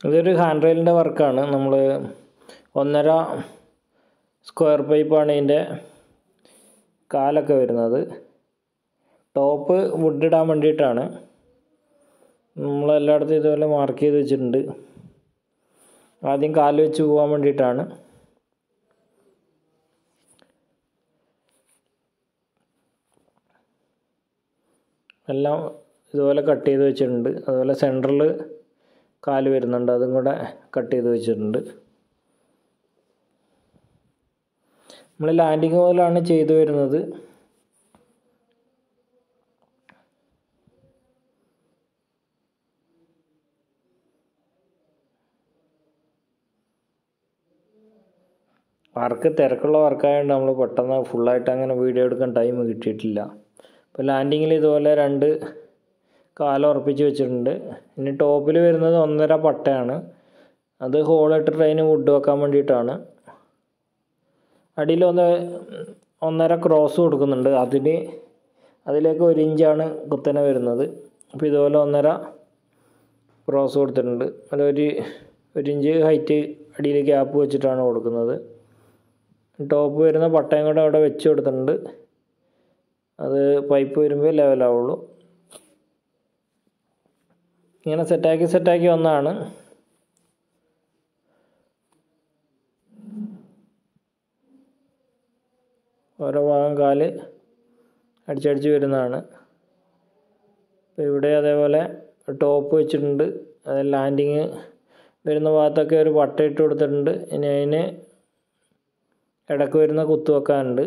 ഇതൊരു ഹാൻഡ് റെയിലിൻ്റെ വർക്കാണ്. നമ്മൾ 1.5 സ്ക്വയർ പൈപ്പാണ് ഇതിൻ്റെ കാലൊക്കെ വരുന്നത്. ടോപ്പ് വുഡ് ഇടാൻ വേണ്ടിയിട്ടാണ്. നമ്മളെല്ലായിടത്തും ഇതുപോലെ മാർക്ക് ചെയ്ത് വെച്ചിട്ടുണ്ട്. ആദ്യം കാല് വെച്ച് പോകാൻ വേണ്ടിയിട്ടാണ്. എല്ലാം ഇതുപോലെ കട്ട് ചെയ്ത് വെച്ചിട്ടുണ്ട്. അതുപോലെ സെൻറ്ററിൽ കാല് വരുന്നുണ്ട്, അതും കൂടെ കട്ട് ചെയ്ത് വെച്ചിട്ടുണ്ട്. നമ്മൾ ലാൻഡിങ് പോലാണ് ചെയ്തു വരുന്നത്. വർക്ക് തിരക്കുള്ള വർക്കായതുകൊണ്ട് നമ്മൾ പെട്ടെന്ന് ഫുള്ളായിട്ട് അങ്ങനെ വീഡിയോ എടുക്കാൻ ടൈം കിട്ടിയിട്ടില്ല. ഇപ്പോൾ ലാൻഡിങ്ങിൽ ഇതുപോലെ 2 കാലം ഉറപ്പിച്ച് വെച്ചിട്ടുണ്ട്. ഇനി ടോപ്പിൽ വരുന്നത് 1.5 പട്ടയാണ്. അത് ഹോളിട്ടിട്ട് അതിന് വുഡ് വെക്കാൻ വേണ്ടിയിട്ടാണ്. അടിയിൽ 1.5 ക്രോസ് കൊടുക്കുന്നുണ്ട്. അതിലേക്ക് 1 ഇഞ്ചാണ് കുത്തനെ വരുന്നത്. അപ്പോൾ ഇതുപോലെ 1.5 ക്രോസ് കൊടുത്തിട്ടുണ്ട്. അത് 1 ഇഞ്ച് ഹൈറ്റ് അടിയിൽ ഗ്യാപ്പ് വെച്ചിട്ടാണ് കൊടുക്കുന്നത്. ടോപ്പ് വരുന്ന പട്ടയും കൂടെ അവിടെ വെച്ച് കൊടുത്തിട്ടുണ്ട്. അത് പൈപ്പ് വരുമ്പോൾ ലെവലാവുള്ളൂ. ഇങ്ങനെ സെറ്റാക്കി വന്നതാണ്. ഓരോ ഭാഗം കാല് അടിച്ചടിച്ച് വരുന്നതാണ്. അപ്പോൾ ഇവിടെ അതേപോലെ ടോപ്പ് വെച്ചിട്ടുണ്ട്. അത് ലാൻഡിങ് വരുന്ന ഭാഗത്തൊക്കെ ഒരു പട്ട ഇട്ട് കൊടുത്തിട്ടുണ്ട്. ഇനി അതിന് ഇടയ്ക്ക് വരുന്ന കുത്തു വെക്കാനുണ്ട്.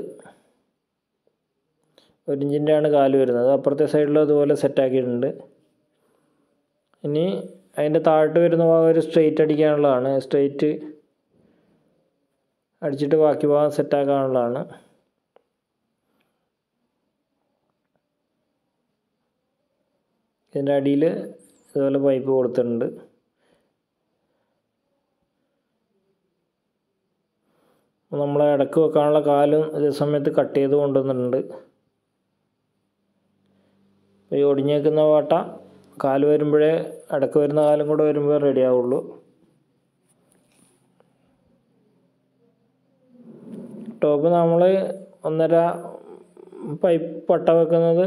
1 ഇഞ്ചിൻ്റെയാണ് കാല് വരുന്നത്. അപ്പുറത്തെ സൈഡിലും അതുപോലെ സെറ്റാക്കിയിട്ടുണ്ട്. ഇനി അതിൻ്റെ താഴോട്ട് വരുന്ന ഭാഗം ഒരു സ്ട്രെയിറ്റ് അടിക്കാനുള്ളതാണ്. സ്ട്രെയിറ്റ് അടിച്ചിട്ട് ബാക്കി ഭാഗം സെറ്റാക്കാനുള്ളതാണ്. ഇതിൻ്റെ അടിയിൽ ഇതുപോലെ പൈപ്പ് കൊടുത്തിട്ടുണ്ട്. നമ്മൾ ഇടയ്ക്ക് വെക്കാനുള്ള കാലും ഇതേ സമയത്ത് കട്ട് ചെയ്ത് കൊണ്ടുവന്നിട്ടുണ്ട്. ഈ ഒടിഞ്ഞേക്കുന്ന പാട്ട കാല് വരുമ്പോഴേ ഇടയ്ക്ക് വരുന്ന കാലും കൂടെ വരുമ്പോൾ റെഡി ആവുള്ളൂ. ടോപ്പ് നമ്മൾ 1.5 പൈപ്പ് പട്ട വെക്കുന്നത്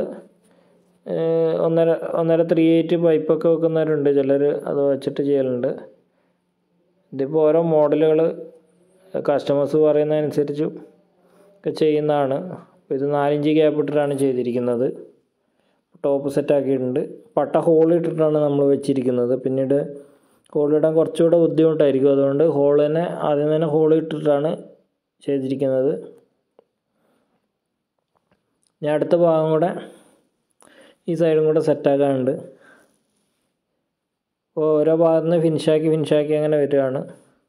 1.5 3/8 പൈപ്പൊക്കെ വെക്കുന്നവരുണ്ട്. ചിലർ അത് വെച്ചിട്ട് ചെയ്യലുണ്ട്. ഇതിപ്പോൾ ഓരോ മോഡലുകൾ കസ്റ്റമേഴ്സ് പറയുന്നതനുസരിച്ച് ഒക്കെ ചെയ്യുന്നതാണ്. അപ്പോൾ ഇത് 4 ഇഞ്ച് ഗ്യാപ്പ് ഇട്ടിട്ടാണ് ചെയ്തിരിക്കുന്നത്. ടോപ്പ് സെറ്റാക്കിയിട്ടുണ്ട്. പട്ട ഹോളിട്ടിട്ടാണ് നമ്മൾ വെച്ചിരിക്കുന്നത്. പിന്നീട് ഹോളിടാൻ കുറച്ചുകൂടെ ബുദ്ധിമുട്ടായിരിക്കും. അതുകൊണ്ട് ആദ്യം തന്നെ ഹോളിട്ടിട്ടാണ് ചെയ്തിരിക്കുന്നത്. ഞാൻ അടുത്ത ഭാഗം കൂടെ ഈ സൈഡും കൂടെ സെറ്റാക്കാനുണ്ട്. അപ്പോൾ ഓരോ ഭാഗത്തു നിന്ന് ഫിനിഷാക്കി അങ്ങനെ വരികയാണ്.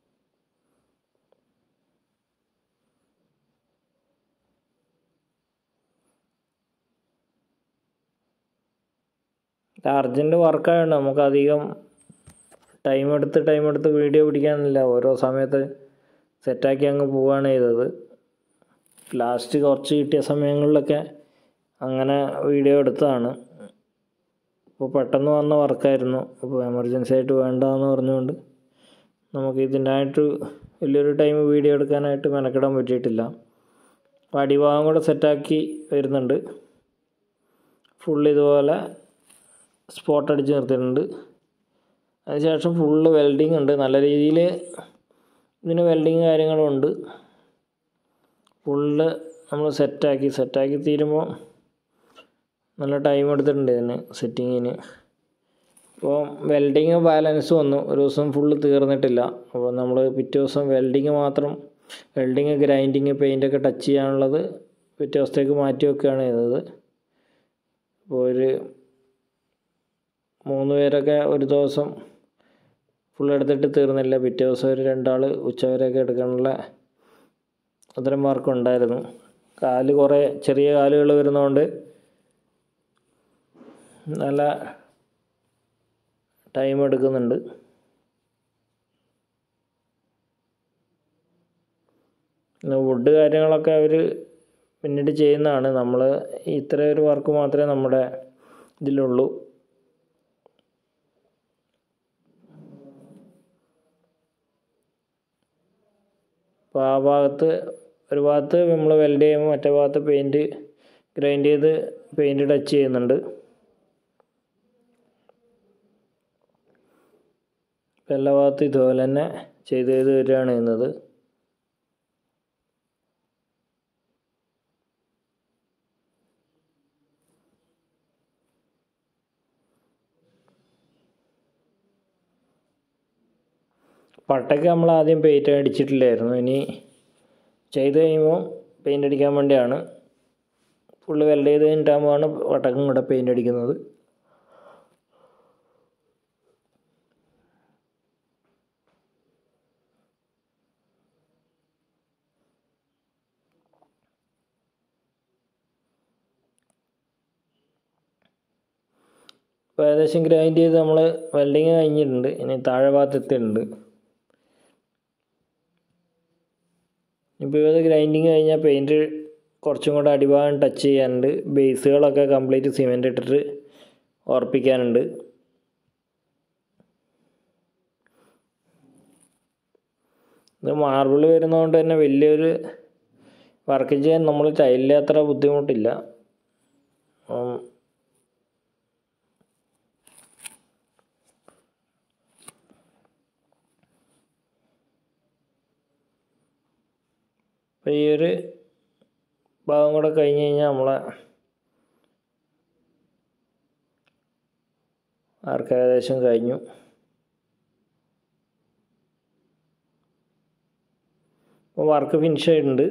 അർജൻറ്റ് വർക്കായതുകൊണ്ട് നമുക്ക് അധികം ടൈം എടുത്ത് വീഡിയോ പിടിക്കാനില്ല. ഓരോ സമയത്ത് സെറ്റാക്കി അങ്ങ് പോവുകയാണ് ചെയ്തത്. ലാസ്റ്റ് കുറച്ച് കിട്ടിയ സമയങ്ങളിലൊക്കെ അങ്ങനെ വീഡിയോ എടുത്തതാണ്. അപ്പോൾ പെട്ടെന്ന് വന്ന വർക്കായിരുന്നു. അപ്പോൾ എമർജൻസി ആയിട്ട് വേണ്ടാന്ന് പറഞ്ഞുകൊണ്ട് നമുക്ക് ഇതിനായിട്ട് വലിയൊരു ടൈം വീഡിയോ എടുക്കാനായിട്ട് മെനക്കെടാൻ പറ്റിയിട്ടില്ല. അപ്പോൾ അടിഭാഗം കൂടെ സെറ്റാക്കി വരുന്നുണ്ട്. ഫുൾ ഇതുപോലെ സ്പോട്ട് അടിച്ച് നിർത്തിയിട്ടുണ്ട്. അതിനുശേഷം ഫുള്ള് വെൽഡിങ് ഉണ്ട്. നല്ല രീതിയിൽ ഇതിന് വെൽഡിങ് കാര്യങ്ങളും ഉണ്ട്. ഫുള്ള് നമ്മൾ സെറ്റാക്കി തീരുമ്പോൾ നല്ല ടൈം എടുത്തിട്ടുണ്ട് ഇതിന് സെറ്റിങ്ങിന്. അപ്പോൾ വെൽഡിങ് ബാലൻസ് വന്നു. ഒരു ദിവസം ഫുള്ള് തീർന്നിട്ടില്ല. അപ്പോൾ നമ്മൾ പിറ്റേ ദിവസം വെൽഡിങ് ഗ്രൈൻഡിങ് പെയിൻ്റൊക്കെ ടച്ച് ചെയ്യാനുള്ളത് പിറ്റേ ദിവസത്തേക്ക് മാറ്റി വെക്കുകയാണ് ചെയ്തത്. അപ്പോൾ ഒരു 3 പേരൊക്കെ ഒരു ദിവസം ഫുള്ളെടുത്തിട്ട് തീർന്നില്ല. പിറ്റേ ദിവസം ഒരു 2 ആൾ ഉച്ചവരെയൊക്കെ എടുക്കാനുള്ള അത്രയും മാർക്കുണ്ടായിരുന്നു. കാല് കുറേ ചെറിയ കാലുകൾ വരുന്നതുകൊണ്ട് നല്ല ടൈം എടുക്കുന്നുണ്ട്. വുഡ് കാര്യങ്ങളൊക്കെ അവർ പിന്നീട് ചെയ്യുന്നതാണ്. നമ്മൾ ഇത്രയൊരു വർക്ക് മാത്രമേ നമ്മുടെ ഇതിലുള്ളൂ. അപ്പോൾ ആ ഭാഗത്ത് ഒരു ഭാഗത്ത് നമ്മൾ വെൽഡ് ചെയ്യുമ്പോൾ മറ്റേ ഭാഗത്ത് പെയിൻറ്റ് ഗ്രൈൻഡ് ചെയ്ത് പെയിൻറ്റ് ടച്ച് ചെയ്യുന്നുണ്ട്. എല്ലാ ഭാഗത്തും ഇതുപോലെ തന്നെ ചെയ്ത് വരികയാണ് ചെയ്യുന്നത്. പട്ടയ്ക്ക് നമ്മൾ ആദ്യം പെയിൻറ്റ് അടിച്ചിട്ടില്ലായിരുന്നു. ഇനി ചെയ്ത് കഴിയുമ്പോൾ പെയിൻ്റ് അടിക്കാൻ വേണ്ടിയാണ്. ഫുള്ള് വെൽഡ് ചെയ്ത് കഴിഞ്ഞിട്ടാകുമ്പോഴാണ് പട്ടക്കും കൂടെ പെയിൻ്റ് അടിക്കുന്നത്. ഇപ്പോൾ ഏകദേശം ഗ്രൈൻഡ് ചെയ്ത് നമ്മൾ വെൽഡിങ് കഴിഞ്ഞിട്ടുണ്ട്. ഇനി താഴെ ഭാഗത്ത് എത്തിയിട്ടുണ്ട്. ഇപ്പോൾ ഇത് ഗ്രൈൻഡിങ് കഴിഞ്ഞാൽ പെയിൻറ്റ് കുറച്ചും കൂടെ അടിഭാഗം ടച്ച് ചെയ്യാനുണ്ട്. ബേസുകളൊക്കെ കംപ്ലീറ്റ് സിമെൻ്റ് ഇട്ടിട്ട് ഉറപ്പിക്കാനുണ്ട്. ഇത് മാർബിൾ വരുന്നതുകൊണ്ട് തന്നെ വലിയൊരു വർക്ക് ചെയ്യാൻ നമ്മൾ ടൈലിൽ അത്ര ബുദ്ധിമുട്ടില്ല. അപ്പോൾ ഈ ഒരു ഭാഗം കൂടെ കഴിഞ്ഞ് കഴിഞ്ഞാൽ നമ്മളെ വർക്ക് ഏകദേശം കഴിഞ്ഞു. അപ്പോൾ വർക്ക് ഫിനിഷ് ആയിട്ടുണ്ട്.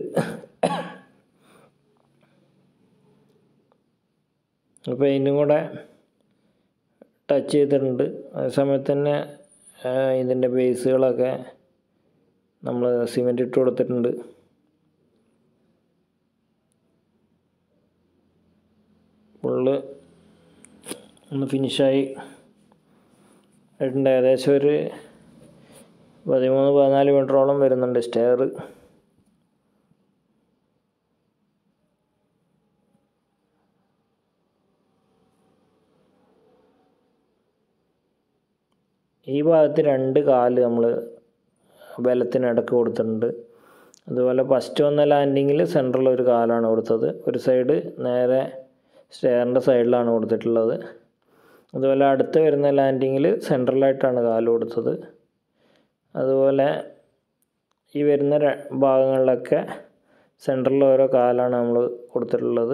പെയിൻറ്റും കൂടെ ടച്ച് ചെയ്തിട്ടുണ്ട്. അതേ സമയത്ത് തന്നെ ഇതിൻ്റെ ബേസുകളൊക്കെ നമ്മൾ സിമെൻറ്റ് ഇട്ട് കൊടുത്തിട്ടുണ്ട്. ഫുള്ള് ഒന്ന് ഫിനിഷായി ആയിട്ടുണ്ട്. ഏകദേശം ഒരു 13-14 മീറ്ററോളം വരുന്നുണ്ട് സ്റ്റെയർ. ഈ ഭാഗത്ത് 2 കാല് നമ്മൾ ബലത്തിനിടക്ക് കൊടുത്തിട്ടുണ്ട്. അതുപോലെ ഫസ്റ്റ് വന്ന ലാൻഡിങ്ങിൽ സെൻട്രൽ ഒരു കാലാണ് കൊടുത്തത്. ഒരു സൈഡ് നേരെ സ്റ്റെയറിൻ്റെ സൈഡിലാണ് കൊടുത്തിട്ടുള്ളത്. അതുപോലെ അടുത്ത് വരുന്ന ലാൻഡിങ്ങിൽ സെൻട്രലായിട്ടാണ് കാല് കൊടുത്തത്. അതുപോലെ ഈ വരുന്ന ഭാഗങ്ങളിലൊക്കെ സെൻട്രലിൽ ഓരോ കാലാണ് നമ്മൾ കൊടുത്തിട്ടുള്ളത്.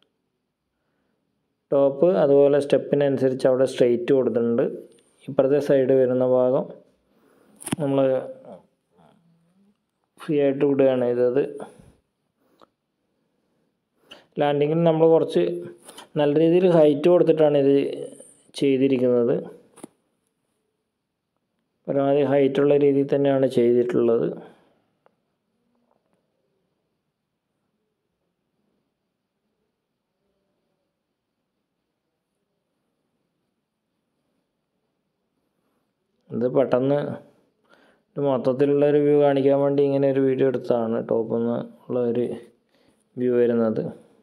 ടോപ്പ് അതുപോലെ സ്റ്റെപ്പിനനുസരിച്ച് അവിടെ സ്ട്രെയിറ്റ് കൊടുത്തിട്ടുണ്ട്. ഇപ്പുറത്തെ സൈഡ് വരുന്ന ഭാഗം നമ്മൾ ഫ്രീ ആയിട്ട് വിടുകയാണ് ചെയ്തത്. ലാൻഡിങ്ങിന് നമ്മൾ കുറച്ച് നല്ല രീതിയിൽ ഹൈറ്റ് കൊടുത്തിട്ടാണ് ഇത് ചെയ്തിരിക്കുന്നത്. പരമാവധി ഹൈറ്റുള്ള രീതിയിൽ തന്നെയാണ് ചെയ്തിട്ടുള്ളത്. ഇത് പെട്ടെന്ന് മൊത്തത്തിലുള്ളൊരു വ്യൂ കാണിക്കാൻ വേണ്ടി ഇങ്ങനെ ഒരു വീഡിയോ എടുത്തതാണ്. ടോപ്പിൽ നിന്ന് ഉള്ള ഒരു വ്യൂ വരുന്നത്.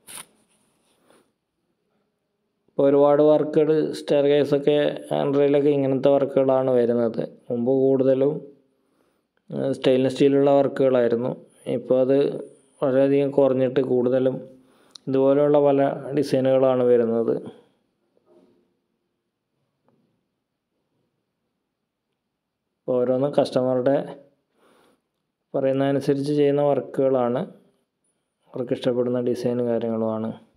ഇപ്പോൾ ഒരുപാട് വർക്കുകൾ സ്റ്റെയർ കേസൊക്കെ ഹാൻഡ്രയിലൊക്കെ ഇങ്ങനത്തെ വർക്കുകളാണ് വരുന്നത്. മുമ്പ് കൂടുതലും സ്റ്റെയിൻലെസ് സ്റ്റീലുള്ള വർക്കുകളായിരുന്നു. ഇപ്പോൾ അത് വളരെയധികം കുറഞ്ഞിട്ട് കൂടുതലും ഇതുപോലെയുള്ള പല ഡിസൈനുകളാണ് വരുന്നത്. ഓരോന്നും കസ്റ്റമറുടെ പറയുന്നതനുസരിച്ച് ചെയ്യുന്ന വർക്കുകളാണ്. അവർക്ക് ഇഷ്ടപ്പെടുന്ന ഡിസൈനും കാര്യങ്ങളുമാണ്.